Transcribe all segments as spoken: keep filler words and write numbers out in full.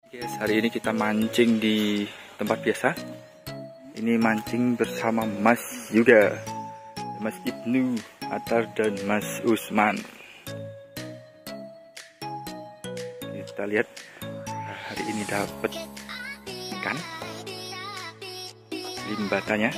Guys, hari ini kita mancing di tempat biasa. Ini mancing bersama Mas Yuga, Mas Ibnu, Atar, dan Mas Usman. Kita lihat hari ini dapat ikan limbatanya.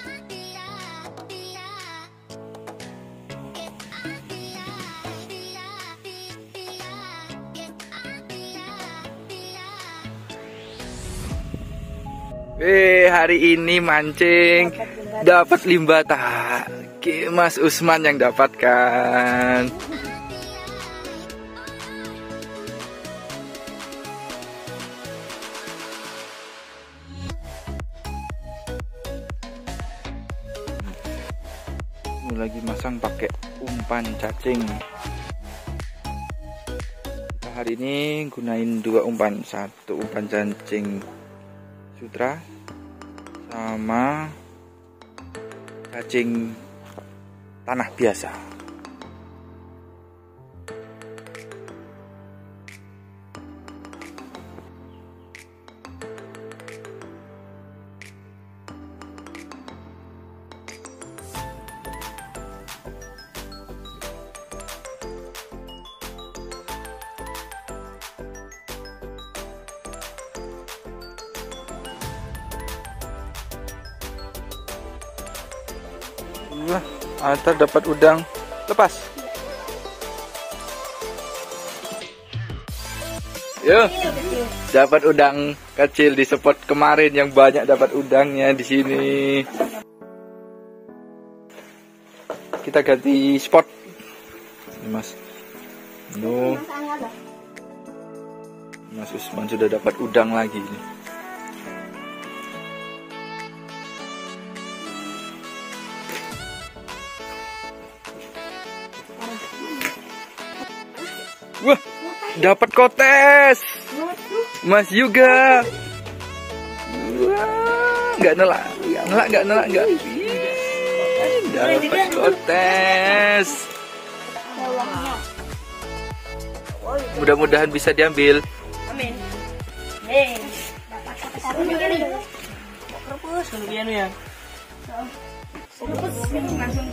Eh, hari ini mancing dapat limbata. Oke, Mas Usman yang dapatkan. Ini lagi masang pakai umpan cacing. Kita hari ini gunain dua umpan, satu umpan cacing sutra sama cacing tanah biasa. Wah, Atar dapat udang, lepas. Yo, dapat udang kecil di spot kemarin yang banyak dapat udangnya di sini. Kita ganti spot. Ini Mas, no. Mas Usman sudah dapat udang lagi nih. Wah, dapat kotes, Mas Yuga. Wah, nggak nelak, nggak nelak, nggak nelak, nggak. Dapat kotes. Mudah-mudahan bisa diambil. Amin. Hei, dapat kotes begini. Kerupus kemudian ya. Kerupus langsung.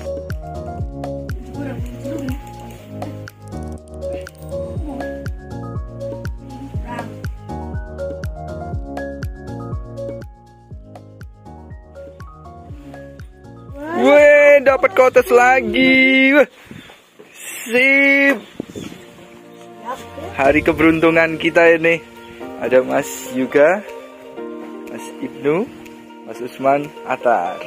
Wih, dapat kotes lagi. Wah, sip. Hari keberuntungan kita ini. Ada Mas Yuga, Mas Ibnu, Mas Usman, Atar.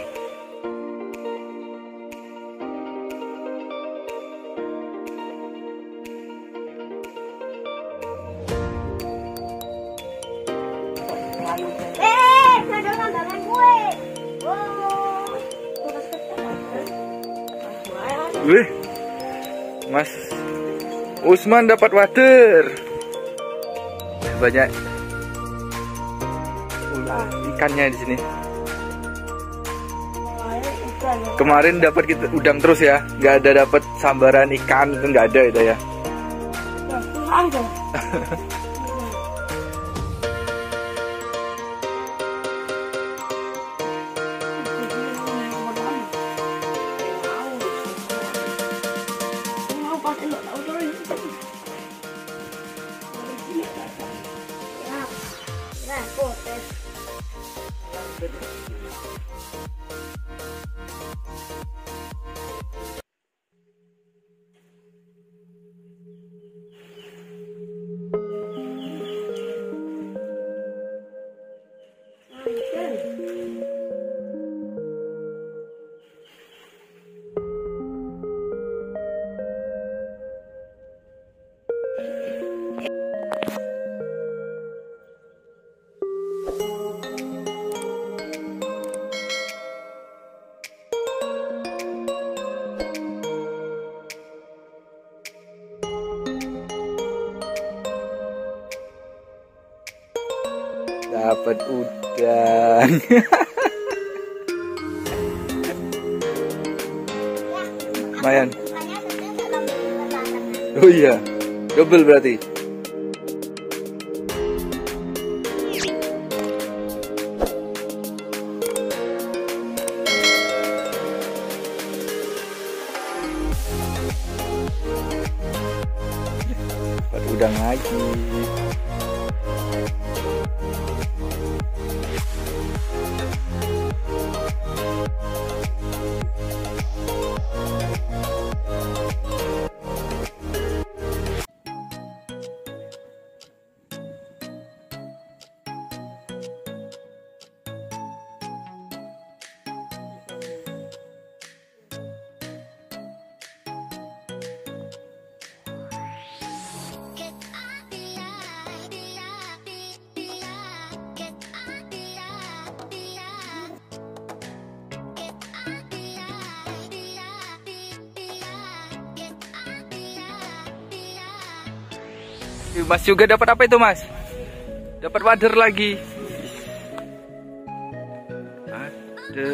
Eh, ada tandangan gue. Wih, Mas Usman dapat wader. Banyak ikannya di sini. Kemarin dapat kita udang terus ya, nggak ada dapat sambaran ikan itu nggak ada itu ya. Dapat udang. Lumayan. Oh iya, double berarti. lagi. Mas juga dapat apa itu, Mas? Dapat wader lagi. Ada.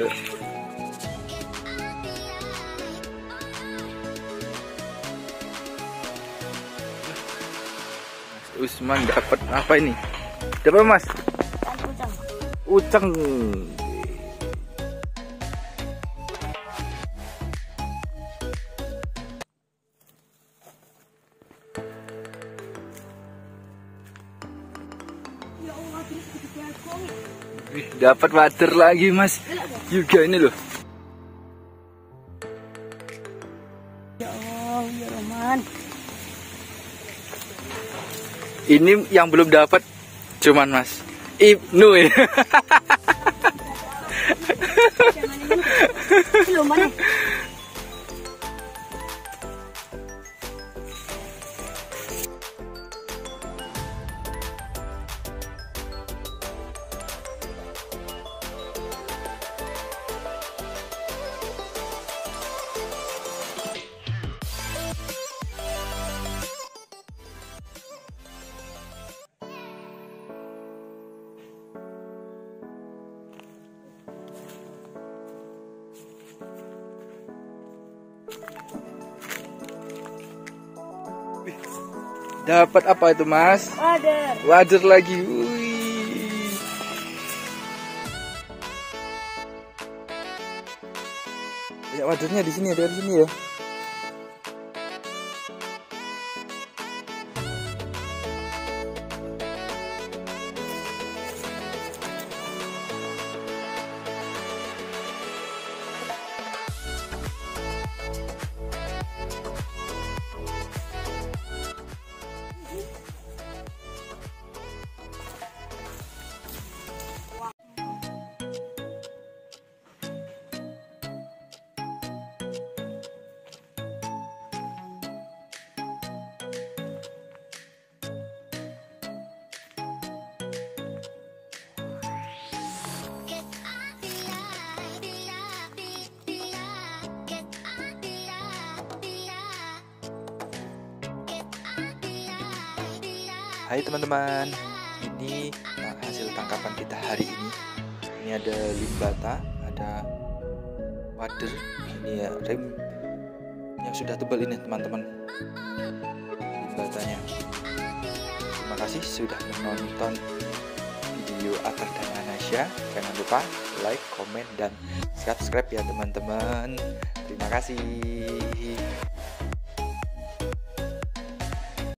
Mas Usman dapat apa ini? Dapat, Mas? Ucang. Ucang. Wih, dapat water lagi, Mas. Juga ini loh. Ya Allah, ya Roman. Ini yang belum dapat cuman Mas Ibnu ya. Belum mana? Dapat apa itu, Mas? Wader. Wader lagi. Wih. Ya, wadernya di sini, ada di sini ya. Hai teman-teman, ini nah, hasil tangkapan kita hari ini. Ini ada limbata, ada wader, ini ya rem yang sudah tebal ini teman-teman, limbatanya. Terima kasih sudah menonton video Atar dan Anasya. Jangan lupa like, komen, dan subscribe ya teman-teman. Terima kasih.